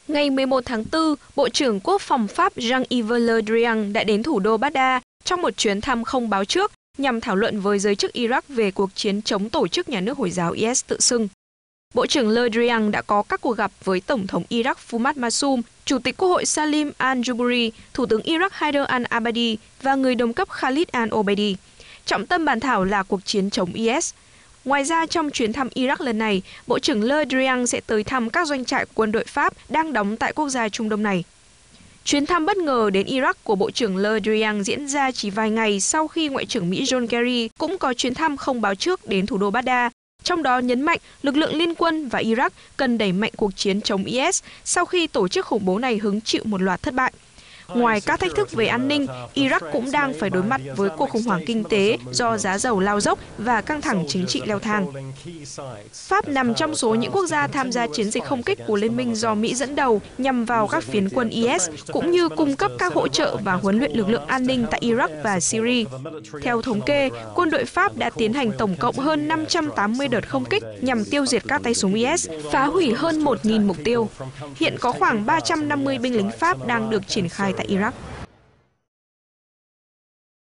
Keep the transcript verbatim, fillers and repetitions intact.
Ngày mười một tháng tư, Bộ trưởng Quốc phòng Pháp Jean-Yves Le Drian đã đến thủ đô Baghdad trong một chuyến thăm không báo trước nhằm thảo luận với giới chức Iraq về cuộc chiến chống tổ chức nhà nước Hồi giáo i ét tự xưng. Bộ trưởng Le Drian đã có các cuộc gặp với Tổng thống Iraq Fouad Massoum, Chủ tịch Quốc hội Salim al-Juburi, Thủ tướng Iraq Haider al-Abadi và người đồng cấp Khalid al-Obeidi. Trọng tâm bàn thảo là cuộc chiến chống i ét. Ngoài ra, trong chuyến thăm Iraq lần này, Bộ trưởng Le Drian sẽ tới thăm các doanh trại quân đội Pháp đang đóng tại quốc gia Trung Đông này. Chuyến thăm bất ngờ đến Iraq của Bộ trưởng Le Drian diễn ra chỉ vài ngày sau khi Ngoại trưởng Mỹ John Kerry cũng có chuyến thăm không báo trước đến thủ đô Baghdad, trong đó nhấn mạnh lực lượng liên quân và Iraq cần đẩy mạnh cuộc chiến chống i ét sau khi tổ chức khủng bố này hứng chịu một loạt thất bại. Ngoài các thách thức về an ninh, Iraq cũng đang phải đối mặt với cuộc khủng hoảng kinh tế do giá dầu lao dốc và căng thẳng chính trị leo thang. Pháp nằm trong số những quốc gia tham gia chiến dịch không kích của Liên minh do Mỹ dẫn đầu nhằm vào các phiến quân i ét, cũng như cung cấp các hỗ trợ và huấn luyện lực lượng an ninh tại Iraq và Syria. Theo thống kê, quân đội Pháp đã tiến hành tổng cộng hơn năm trăm tám mươi đợt không kích nhằm tiêu diệt các tay súng i ét, phá hủy hơn một nghìn mục tiêu. Hiện có khoảng ba trăm năm mươi binh lính Pháp đang được triển khai tại Iraq.